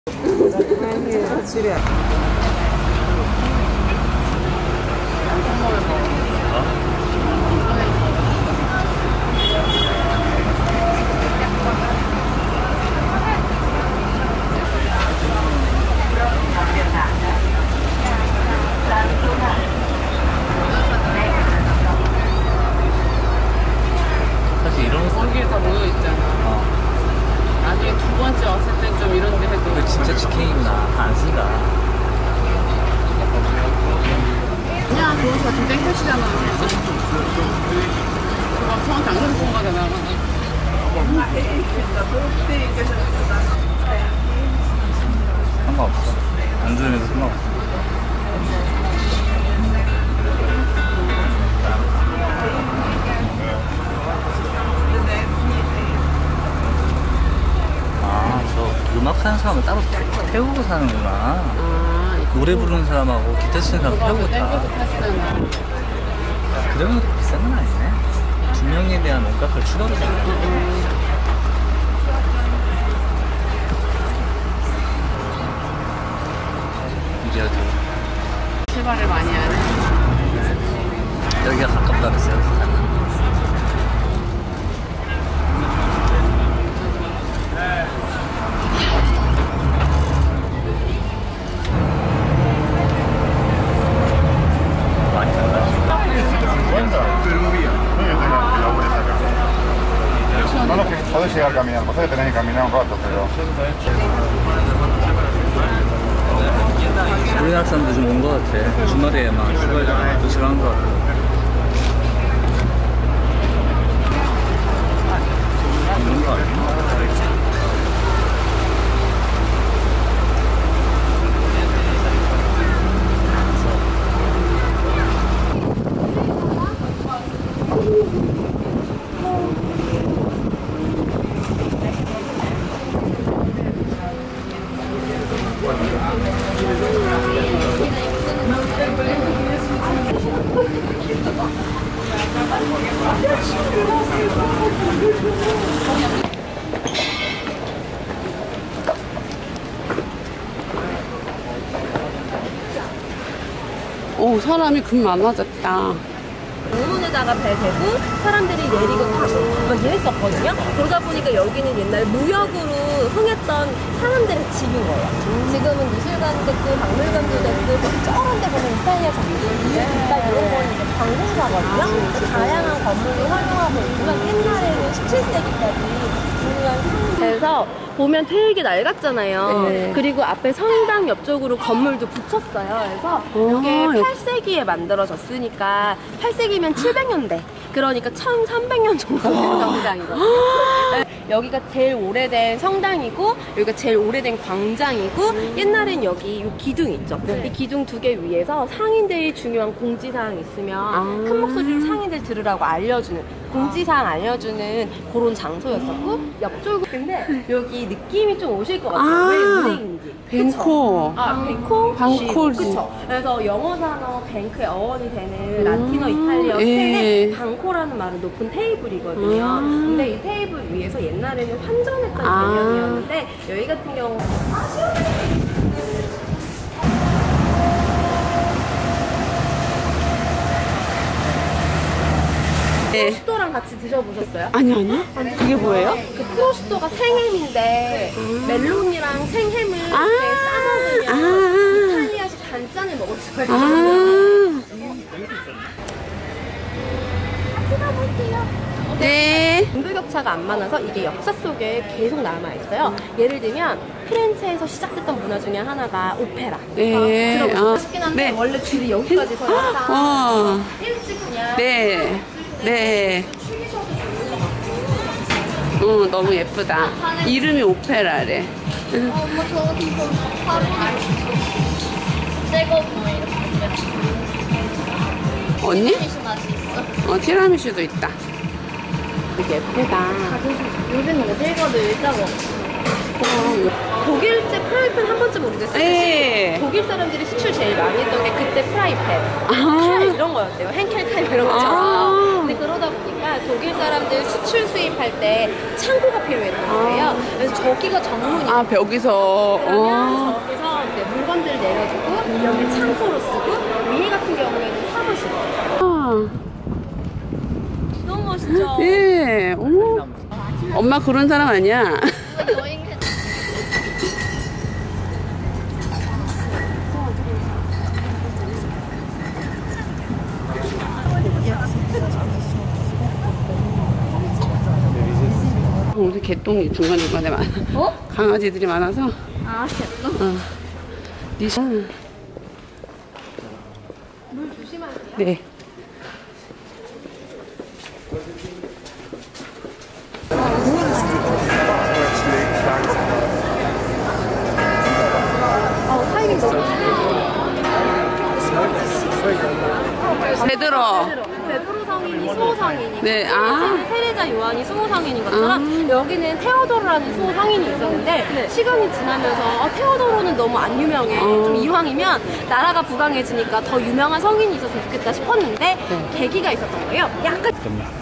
집에. 사실 이런 거기에 다 모여 있잖아. 나중에 두 번째 왔을 땐 좀 이런 데 해도. 그 진짜 직행이구나. 다 안 쓴다. 그냥 그거 지금 땡볕이잖아. 그거 성한테 안 가서 본 거잖아. 상관없어. 안 주는 애도 상관없어. 아, 저 음악 하는 사람은 따로 태우고 사는구나. 노래 부르는 사람하고 기타 치는 사람 태우고 타. 그러면 비싼 건 아니네. 두 명에 대한 몸값을 추가로 주는 이래야죠. 출발을 많이 하네. 여기가 가깝다 그랬어요. 많이 달라. No, no, que podés llegar caminando, pasa que tenés que caminar un rato, pero... 우리나라 사람들 좀 온 것 같아. 주말에만 휴가 도시락한 것 같아. 이런 거 아니야? 오, 사람이 금 많아졌다. 문에다가 배 대고 사람들이 내리고 타고 막 이랬었거든요. 그러다 보니까 여기는 옛날 무역으로 흥했던 사람들의 집인 거예요. 지금은 미술관도 됐고 박물관도 됐고 저런 데 보면 이탈리아 작품들 이런 거는 이제 관공사거든요. 다양한 건물을 활용하고 있지만 옛날에는 17세기까지 중요한 그래서 보면 되게 낡았잖아요. 네. 그리고 앞에 성당 옆쪽으로 건물도 붙였어요. 그래서 이게 8세기에 만들어졌으니까 8세기면 700년대. 그러니까 1300년 정도 된 성당이거든요. 여기가 제일 오래된 성당이고 여기가 제일 오래된 광장이고 옛날엔 여기 요 기둥 있죠. 이 기둥 두 개 위에서 상인들이 중요한 공지사항 있으면 큰 목소리로 상인들 들으라고 알려주는 공지사항 알려주는 그런 장소였었고 옆쪽 근데 여기 느낌이 좀 오실 것 같아요. 왜 은행인지. 뱅코. 뱅코? 방코지. 그쵸. 그래서 영어 단어 뱅크의 어원이 되는 라틴어 이탈리아 스펠에 방코라는 말은 높은 테이블이거든요. 근데 이 테이블 위에서 옛날에는 환전했던 개념이었는데 여기 같은 경우 프로슈토랑 같이 드셔보셨어요? 아니. 그게 뭐예요? 그 프로슈토가 생햄인데 멜론이랑 생햄을 이렇게 싸먹으면 이탈리아식 단짠을 먹을 수가 있어요. 네. 인구격차가 안 많아서 이게 역사 속에 계속 남아있어요. 예를 들면 피렌체에서 시작됐던 문화 중에 하나가 오페라. 네. 들어보시고 싶긴 한데 네. 원래 줄이 여기까지 서서 일찍 그냥 네. 너무 예쁘다. 이름이 오페라래. 엄마 저거 바로 새거 뭐 이렇게 언니? 맛있어. 티라미슈도 있다. 되게 예쁘다. 요새는 어딜 가도 일자가 없어. 독일제 프라이팬 한 번쯤 우리도 쓰듯이 예. 독일 사람들이 수출 제일 많이 했던 게 그때 프라이팬, 아. 칼 이런 거였대요. henkel 칼 이런 거죠. 아. 근데 그러다 보니까 독일 사람들 수출 수입할 때 창고가 필요했던 거예요. 그래서 저기가 전문이에요. 아, 벽에서. 그러면 저기서 이제 물건들 내려주고 여기 창고로 쓰고 위에 같은 경우에는 사무실. 아. 너무 멋있죠? 예. 어머. 엄마 그런 사람 아니야? 여행 우리 개똥이 중간중간에 많아. 어? 강아지들이 많아서. 아, 됐어. 어. 니샤. 물 조심하세요. 네. 타이밍 너무 베드로. 베드로 성인이 수호 성인이고 네, 아. 테레자 요한이 수호 성인인 것처럼 여기는 테오도르라는 수호 성인이 있었는데 시간이 지나면서 테오도르는 너무 안 유명해. 좀 이왕이면 나라가 부강해지니까 더 유명한 성인이 있었으면 좋겠다 싶었는데 계기가 있었던 거예요. 약간